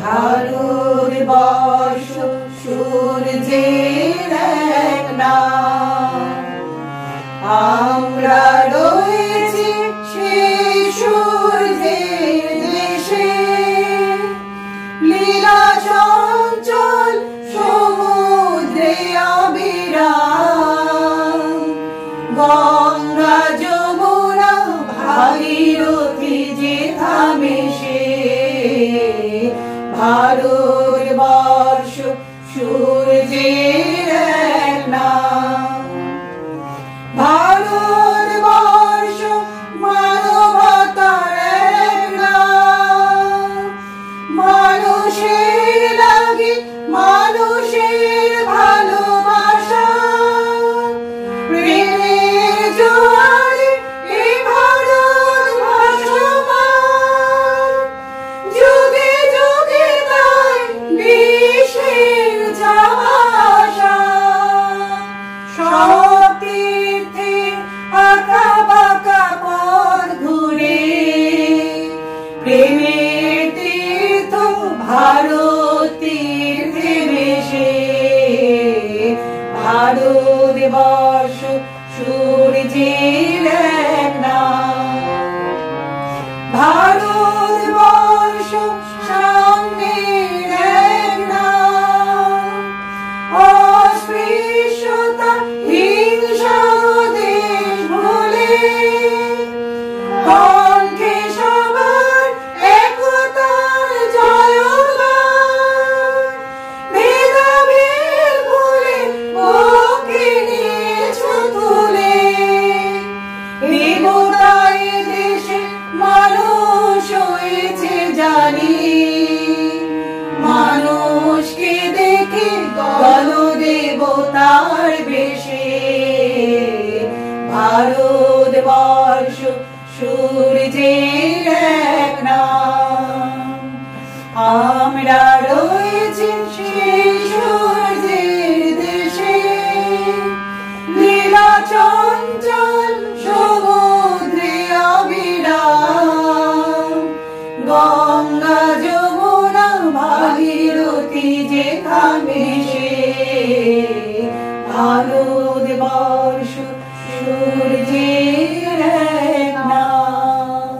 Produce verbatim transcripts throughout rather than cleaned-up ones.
ভারতবর্ষ সূর্যের এক নাম, আমরা রয়েছি সেই সূর্যের দেশে, লীলা চঞ্চল সমুদ্রে অবিরাম, গঙ্গা যমুনা ভাগীরথী যে থামে সে, ভারতবর্ষ সূর্যের এক নাম। ভারতবর্ষ মানবতার এক নাম, মানুষের লাগি মানুষের ভালোবাসা, প্রেমের জোয়ারে এই ভারত ভাসমান, যুগে যুগে তাই বিশ্বের যাওয়া আসা, সব তীর্থে আঁকা বাঁকা পথ ঘুরে, প্রেমের তীর্থ ভারত তীর্থে ভেসে, ভারতবর্ষ সূর্যের এক নাম। ভারতবর্ষ সাম্যের এক নাম, অস্পৃশ্যতা হিংসা দেশ ভুলে, কণ্ঠে সবার একতার জয়গান, ভেদাভেদ ভুলে বুকে নিয়েছো তুলে, দেবতাই দেশে মানুষ হয়েছে জানি, মানুষকে দেখে গণ দেবতার বেশে, ভারতবর্ষ সূর্যের এক নাম, আমরা রয়েছি সেই সূর্যের দেশে, লীলা চঞ্চল সমুদ্রে অবিরাম, গঙ্গা যমুনা ভাগীরথী যে থামে সে, ভারতবর্ষ সূর্যের এক নাম।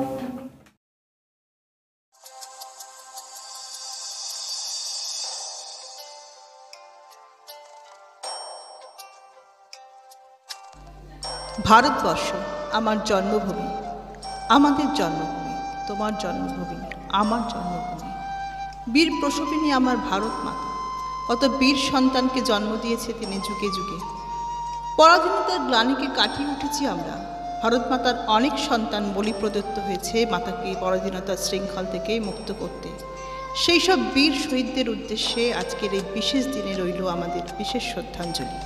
ভারতবর্ষ আমার জন্মভূমি, আমাদের জন্মভূমি, তোমার জন্মভূমি, আমার জন্মভূমি। বীর প্রসবিনী আমার ভারত মাতা, কত বীর সন্তানকে জন্ম দিয়েছে তিনি যুগে যুগে। পরাধীনতার গ্লানিকে কাটিয়ে উঠেছি আমরা। ভারত মাতার অনেক সন্তান বলি প্রদত্ত হয়েছে মাতাকে পরাধীনতার শৃঙ্খল থেকে মুক্ত করতে। সেই সব বীর শহীদদের উদ্দেশ্যে আজকের এই বিশেষ দিনে রইল আমাদের বিশেষ শ্রদ্ধাঞ্জলি।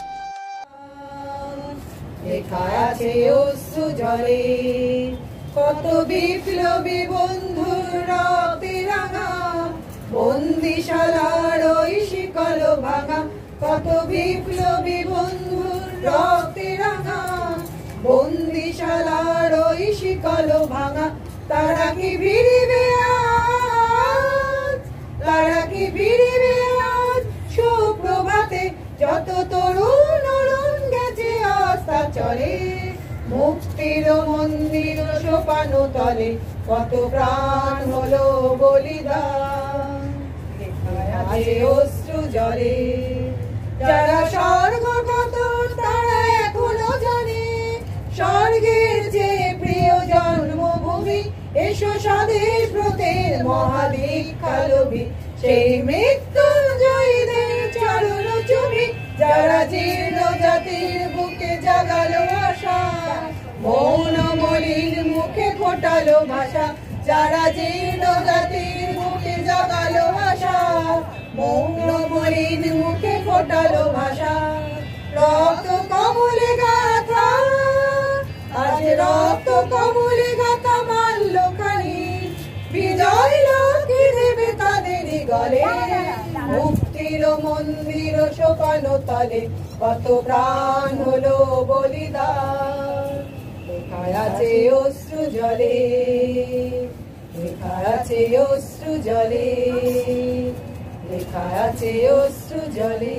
লেখা আছে অশ্রু জলে কত বিপ্লবী বন্ধুর রক্তে রাঙা, বন্দিশালার ওই শিকল ভাঙা, কত বিপ্লবী বন্ধুর রক্তে রাঙা, বন্দিশালার ওই শিকল ভাঙা। তারা কি ফিরিবে আজ, তারা কি ফিরিবে আজ সুপ্রভাতে, যত তরুণ অরুণ গেছে আস্থা চলে, মুক্তির মন্দির সোপানো তলে, কত প্রাণ হলো বলিদান, আছে অশ্রু জলে। যারা স্বর্গগত তারা এখনো জানে, স্বর্গের যে প্রিয় জন্মভূমি, এসো স্বদেশ ব্রতের মহাদীক্ষা লোভী, সেই মৃত্যুঞ্জয়ীদের চরণ চুমি, যারা জীর্ণ জাতির বুকে জাগালো আশা, মৌন মলিন মুখে ফোটালো ভাষা, যারা জীর্ণ জাতির বুকে জাগালো আশা, মৌন মলিন মুখে ফোটালো ভাষা। রক্ত কমলে গাথা, আজ রক্ত কমলে গাথা মাল্য খানি, বিজয় লক্ষ্মী দেবে তাদের গলে, মুক্তির মন্দির সোপানো তলে, কত প্রাণ হলো বলিদান, লেখা আছে অশ্রু জলে। লেখা আছে অশ্রু জলে, লেখা আছে অশ্রু জলে।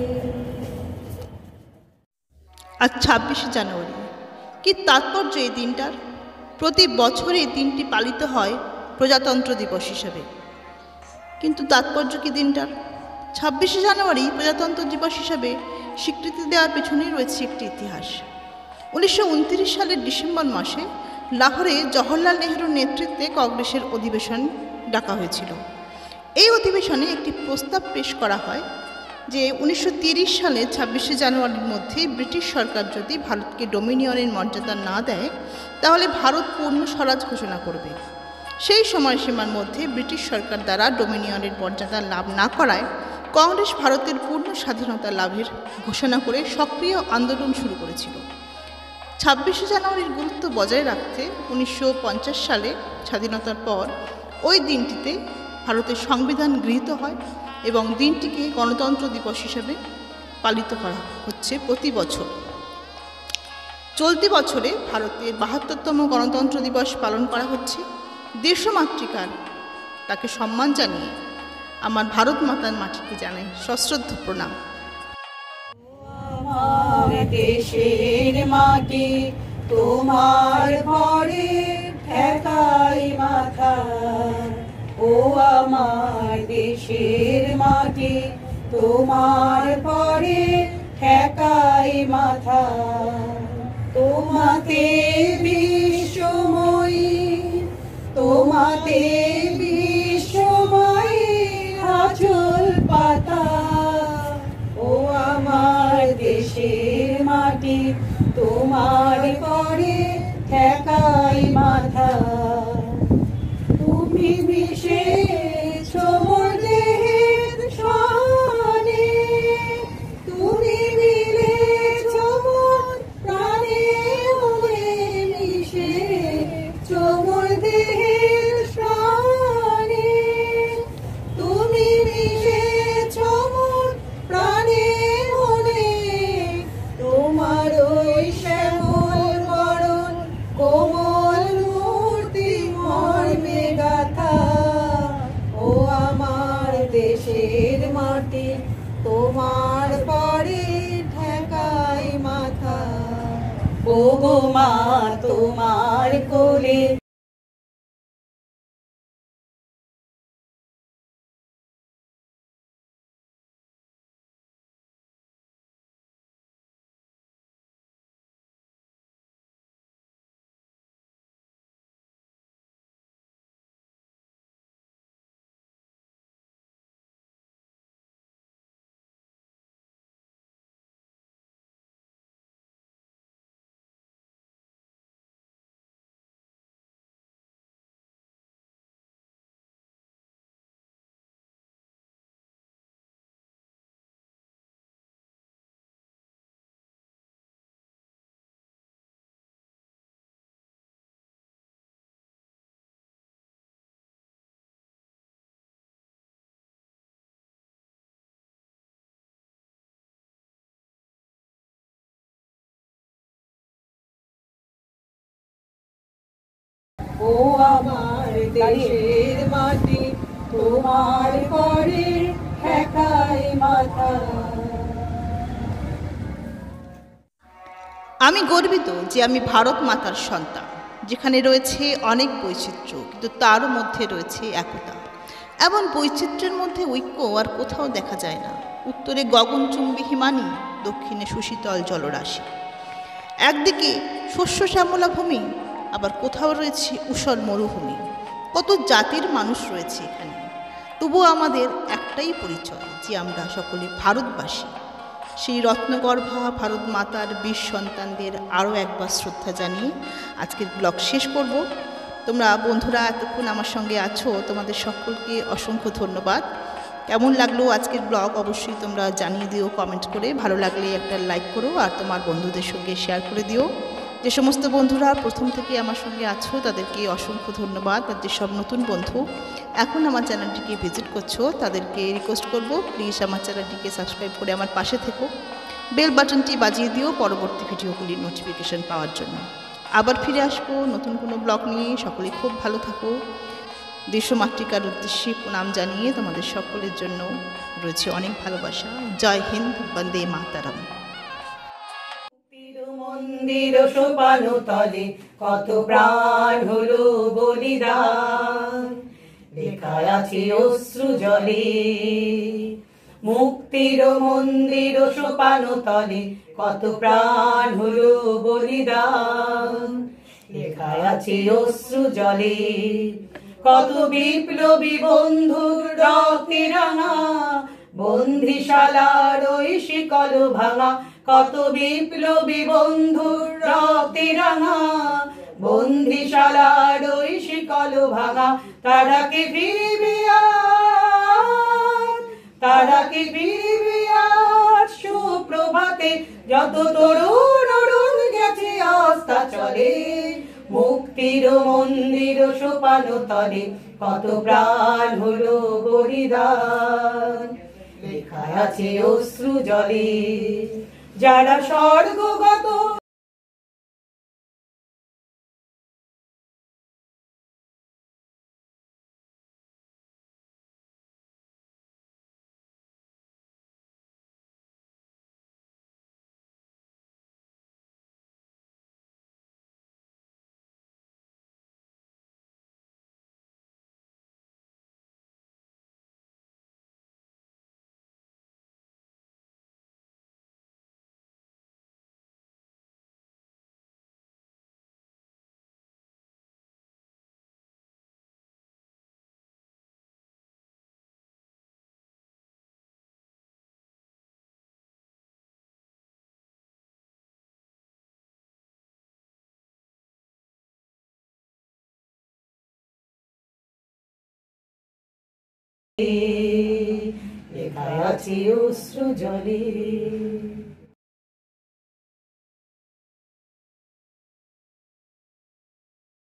আজ ছাব্বিশে জানুয়ারি, কি তাৎপর্য এই দিনটার? প্রতি বছর এই দিনটি পালিত হয় প্রজাতন্ত্র দিবস হিসেবে, কিন্তু তাৎপর্য কি দিনটার? ছাব্বিশে জানুয়ারি প্রজাতন্ত্র দিবস হিসাবে স্বীকৃতি দেওয়ার পেছনেই রয়েছে একটি ইতিহাস। উনিশশো উনত্রিশ সালের ডিসেম্বর মাসে লাহোরে জওহরলাল নেহরুর নেতৃত্বে কংগ্রেসের অধিবেশন ডাকা হয়েছিল। এই অধিবেশনে একটি প্রস্তাব পেশ করা হয় যে উনিশশো তিরিশ সালে ছাব্বিশে জানুয়ারির মধ্যে ব্রিটিশ সরকার যদি ভারতকে ডোমিনিয়নের মর্যাদা না দেয় তাহলে ভারত পূর্ণ স্বরাজ ঘোষণা করবে। সেই সময়সীমার মধ্যে ব্রিটিশ সরকার দ্বারা ডোমিনিয়নের মর্যাদা লাভ না করায় কংগ্রেস ভারতের পূর্ণ স্বাধীনতা লাভের ঘোষণা করে সক্রিয় আন্দোলন শুরু করেছিল। ছাব্বিশে জানুয়ারির গুরুত্ব বজায় রাখতে উনিশশো পঞ্চাশ সালে স্বাধীনতার পর ওই দিনটিতে ভারতের সংবিধান গৃহীত হয় এবং দিনটিকে গণতন্ত্র দিবস হিসেবে পালিত করা হচ্ছে প্রতি বছর। চলতি বছরে ভারতের বাহাত্তরতম গণতন্ত্র দিবস পালন করা হচ্ছে। দেশমাতৃকার তাকে সম্মান জানিয়ে আমার ভারত মাতার মাটিকে জানাই সশ্রদ্ধ প্রণাম। আমার দেশের মাটি তোমার ঘরে ঠেকাই মাথা, ও আমার দেশের মাটি তোমার ঘরে ঠেকাই মাথা। তোমাতে বিশ্বময়ী, তোমাতে বিশ্বময়ী আঁচল পাতা, ও আমার দেশের মাটি তোমার ঘরে ঠেকাই মাথা। তুমি মিশেছ মোর দেহের সনে, তুমি মিলেছ মোর প্রাণে মনে, মিশেছ মোর দেহের সনে, তুমি মিশেছ মোর প্রাণে মনে। তোমার ওই শ্যামল বরণ কোমল মূর্তি মর্মে গাথা, ও আমার দেশের মাটি তোমার পরে ঠেকাই মাথা। ও গো মা তোমার কোলে ও আমার দেশের মাটি তোমার ঘরে ঠেকাই মাথা। আমি গর্বিত যে আমি ভারত মাতার সন্তান, যেখানে রয়েছে অনেক বৈচিত্র্য কিন্তু তারও মধ্যে রয়েছে একতা। এমন বৈচিত্র্যের মধ্যে ঐক্য আর কোথাও দেখা যায় না। উত্তরে গগনচুম্বী হিমানী, দক্ষিণে সুশীতল জলরাশি। একদিকে শস্য শ্যামলা ভূমি, আবার কোথাও রয়েছে ঊষর মরুভূমি। কত জাতির মানুষ রয়েছে এখানে, তবুও আমাদের একটাই পরিচয় যে আমরা সকলে ভারতবাসী। সেই রত্নগর্ভা ভারত মাতার বীর সন্তানদের আরও একবার শ্রদ্ধা জানিয়ে আজকের ব্লগ শেষ করব। তোমরা বন্ধুরা এতক্ষণ আমার সঙ্গে আছো, তোমাদের সকলকে অসংখ্য ধন্যবাদ। কেমন লাগলো আজকের ব্লগ অবশ্যই তোমরা জানিয়ে দিও কমেন্ট করে। ভালো লাগলে একটা লাইক করো আর তোমার বন্ধুদের সঙ্গে শেয়ার করে দিও। যে সমস্ত বন্ধুরা প্রথম থেকে আমার সঙ্গে আছো তাদেরকে অসংখ্য ধন্যবাদ। আর যেসব নতুন বন্ধু এখন আমার চ্যানেলটিকে ভিজিট করছো তাদেরকে রিকোয়েস্ট করব, প্লিজ আমার চ্যানেলটিকে সাবস্ক্রাইব করে আমার পাশে থেকো। বেল বাটনটি বাজিয়ে দিও পরবর্তী ভিডিওগুলির নোটিফিকেশন পাওয়ার জন্য। আবার ফিরে আসবো নতুন কোনো ব্লগ নিয়ে। সকলে খুব ভালো থাকো, দেশমাতৃকার উদ্দেশ্যে প্রণাম জানিয়ে তোমাদের সকলের জন্য রয়েছে অনেক ভালোবাসা। জয় হিন্দ, বন্দে মাতারাম। মন্দির সোপান তলে কত প্রাণ হলো বলিদান, লেখা আছে অশ্রু জলে। মুক্তির মন্দির সোপান তলে কত প্রাণ হলো বলিদান, লেখা আছে অশ্রু জলে। কত বিপ্লবী বন্ধুর রক্তে রাঙা বন্দিশালার ওই শিকল ভাঙা, কত বিপ্লবী বন্ধুর রক্তে রাঙা বন্দিশালার ওই শিকল ভাঙা। তারা কি ফিরবে আর, তারা কি ফিরবে আর সুপ্রভাতে, যত তরুণ অরুণ গেছে আস্থা চলে। মুক্তির মন্দির সোপান তলে কত প্রাণ হলো বলিদান, লেখা আছে অশ্রু জলে। যারা স্বর্গগত লেখা আছে অশ্রু জলে।